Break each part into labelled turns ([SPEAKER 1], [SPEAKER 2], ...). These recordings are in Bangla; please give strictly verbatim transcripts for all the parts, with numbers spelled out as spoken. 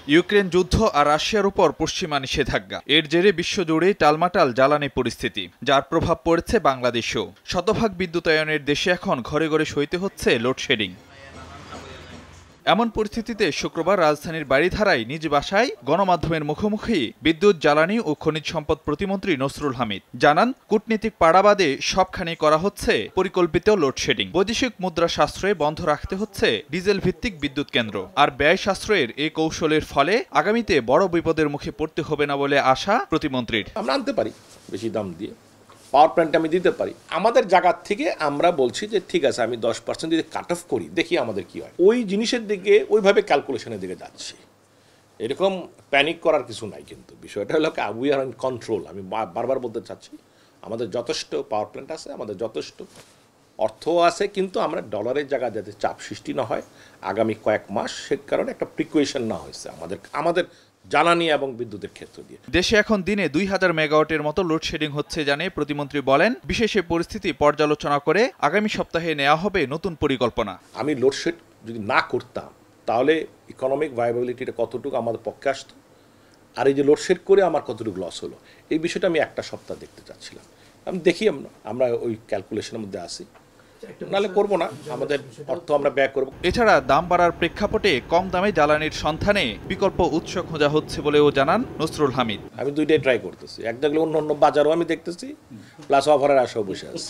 [SPEAKER 1] ইউক্রেন যুদ্ধ আর রাশিয়ার উপর পশ্চিমা নিষেধাজ্ঞা, এর জেরে বিশ্বজুড়ে টালমাটাল জ্বালানি পরিস্থিতি, যার প্রভাব পড়েছে বাংলাদেশেও। শতভাগ বিদ্যুতায়নের দেশে এখন ঘরে ঘরে সইতে হচ্ছে লোডশেডিং। এমন পরিস্থিতিতে শুক্রবার রাজধানীর বাড়িধারায় নিজ বাসায় গণমাধ্যমের মুখোমুখি বিদ্যুৎ, জ্বালানি ও খনিজ সম্পদ প্রতিমন্ত্রী নসরুল হামিদ জানান, কূটনীতিক পাড়াবাদে সবখানে করা হচ্ছে পরিকল্পিত লোডশেডিং। বৈদেশিক মুদ্রা সাশ্রয়ে বন্ধ রাখতে হচ্ছে ডিজেল ভিত্তিক বিদ্যুৎ কেন্দ্র। আর ব্যয় সাশ্রয়ের এই কৌশলের ফলে আগামীতে বড় বিপদের মুখে পড়তে হবে না বলে আশা প্রতিমন্ত্রীর।
[SPEAKER 2] আমরা আনতে পারি বেশি দাম দিয়ে, পাওয়ার প্ল্যান্ট আমি দিতে পারি। আমাদের জায়গা থেকে আমরা বলছি যে ঠিক আছে, আমি দশ পার্সেন্ট যদি কাট অফ করি, দেখি আমাদের কি হয়। ওই জিনিসের দিকে ওইভাবে ক্যালকুলেশনের দিকে যাচ্ছি। এরকম প্যানিক করার কিছু নাই, কিন্তু বিষয়টা হলো উই আর ইন কন্ট্রোল। আমি বারবার বলতে চাচ্ছি, আমাদের যথেষ্ট পাওয়ার প্ল্যান্ট আছে, আমাদের যথেষ্ট অর্থ আছে, কিন্তু আমরা ডলারের জায়গা যাতে চাপ সৃষ্টি না হয় আগামী কয়েক মাস, সে কারণে একটা প্রিকোয়েশন না হয়েছে আমাদের আমাদের জ্বালানি এবং বিদ্যুতের ক্ষেত্র দিয়ে।
[SPEAKER 1] দেশে এখন দিনে দুই হাজার মেগাওয়াটের মতো লোডশেডিং হচ্ছে জানিয়ে প্রতিমন্ত্রী বলেন, বিশেষ পরিস্থিতি পর্যালোচনা করে আগামী সপ্তাহে নেওয়া হবে নতুন পরিকল্পনা।
[SPEAKER 2] আমি লোডশেড যদি না করতাম তাহলে ইকোনমিক ভায়াবিলিটিটা কতটুকু আমাদের পক্ষে আসতো, আর এই যে লোডশেড করে আমার কতটুকু লস হলো, এই বিষয়টা আমি একটা সপ্তাহ দেখতে চাচ্ছিলাম। আমি দেখি আমরা আমরা ওই ক্যালকুলেশনের মধ্যে আসি, নাহলে করবো না, আমাদের অর্থ আমরা ব্যয় করবো।
[SPEAKER 1] এছাড়া দাম বাড়ার প্রেক্ষাপটে কম দামে জ্বালানির সন্ধানে বিকল্প উৎস খোঁজা হচ্ছে বলেও জানান নসরুল হামিদ।
[SPEAKER 2] আমি দুইটাই ট্রাই করতেছি, এক দেখলে অন্য অন্য বাজারও আমি দেখতেছি, প্লাস অফারের আশাও বসে আছে।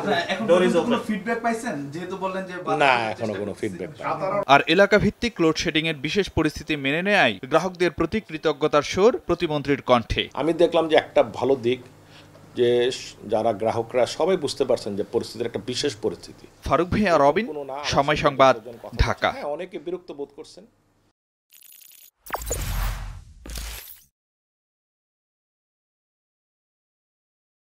[SPEAKER 2] না, এখনো কোনো ফিডব্যাক পাইনি।
[SPEAKER 1] আর এলাকা ভিত্তিক লোডশেডিং এর বিশেষ পরিস্থিতি মেনে নেয় গ্রাহকদের প্রতি কৃতজ্ঞতার সুর প্রতিমন্ত্রীর কণ্ঠে।
[SPEAKER 2] আমি দেখলাম যে একটা ভালো দিক, যে যারা গ্রাহকরা সবাই বুঝতে পারছেন যে পরিস্থিতির একটা বিশেষ পরিস্থিতি।
[SPEAKER 1] ফারুক ভাইয়া, রবিন, সময় সংবাদ, ঢাকা।
[SPEAKER 2] অনেকে বিরক্ত বোধ করছেন।